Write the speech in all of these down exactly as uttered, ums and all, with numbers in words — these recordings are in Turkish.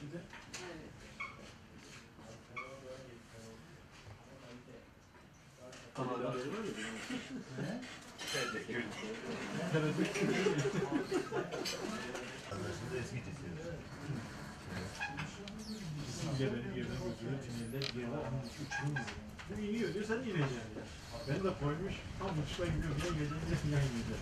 şekilde. Kanalda var ya. Teşekkür Gebenin yerine götürüyor, tünelde yerler ama uçurum diyor. Bu iniyor diyor, sen ineceksin ya. Ben de koymuş, tam uçla gidiyor, bir de gelince yan gidiyor.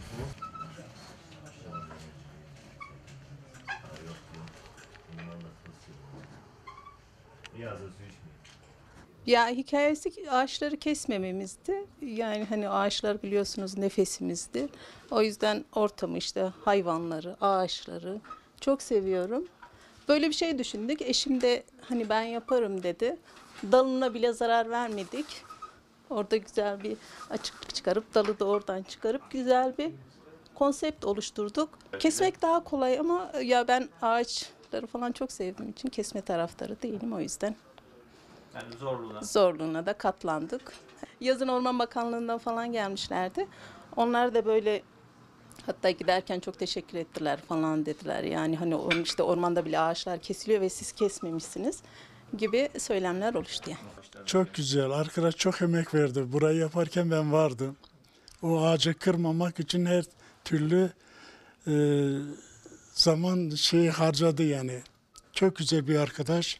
Yazın su içmiyor. Ya hikayesi ağaçları kesmememizdi. Yani hani ağaçlar biliyorsunuz nefesimizdi. O yüzden ortamı işte hayvanları, ağaçları çok seviyorum. Böyle bir şey düşündük. Eşim de hani ben yaparım dedi. Dalına bile zarar vermedik. Orada güzel bir açıklık çıkarıp dalı da oradan çıkarıp güzel bir konsept oluşturduk. Kesmek daha kolay ama ya ben ağaçları falan çok sevdiğim için kesme taraftarı değilim o yüzden. Yani zorluğuna. Zorluğuna da katlandık. Yazın Orman Bakanlığı'ndan falan gelmişlerdi. Onlar da böyle hatta giderken çok teşekkür ettiler falan dediler. Yani hani onun işte ormanda bile ağaçlar kesiliyor ve siz kesmemişsiniz gibi söylemler oluştu yani. Çok güzel. Arkadaş çok emek verdi. Burayı yaparken ben vardım. O ağacı kırmamak için her türlü e, zaman şey harcadı yani. Çok güzel bir arkadaş.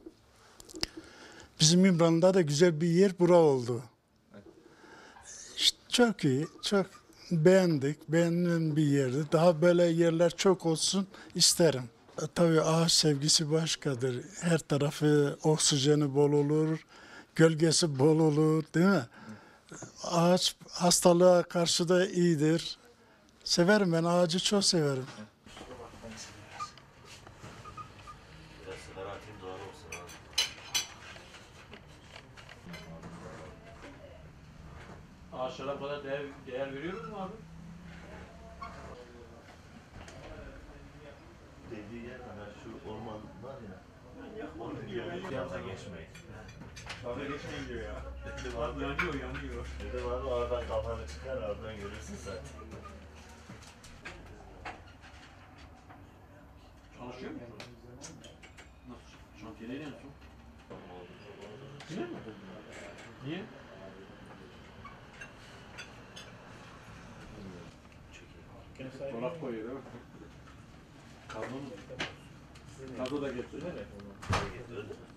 Bizim İmran'da da güzel bir yer bura oldu. İşte çok iyi, çok beğendik. Beğenilen bir yerdi. Daha böyle yerler çok olsun isterim. E, tabii ağaç sevgisi başkadır. Her tarafı oksijeni bol olur, gölgesi bol olur, değil mi? Ağaç hastalığa karşı da iyidir. Severim, ben ağacı çok severim. Biraz sigara atayım, doğal olsun abi. Ağaçlara bu kadar değer, değer veriyoruz mu abi? Dediği yer var, şu orman var ya. Onun gibi yanına geçmeyin. Bana geçmeyin diyor ya. Dedim abi, Yanıyor, yanıyor. dedim abi oradan kafanı çıkar, oradan görürsün zaten. Çalışıyor mu? Nasıl? Şantiyede ne yapıyorsun? Yine mi? Niye? Dolap koyuyor değil mi? Kablo mu? Kablo da getiriyor. Getirdim.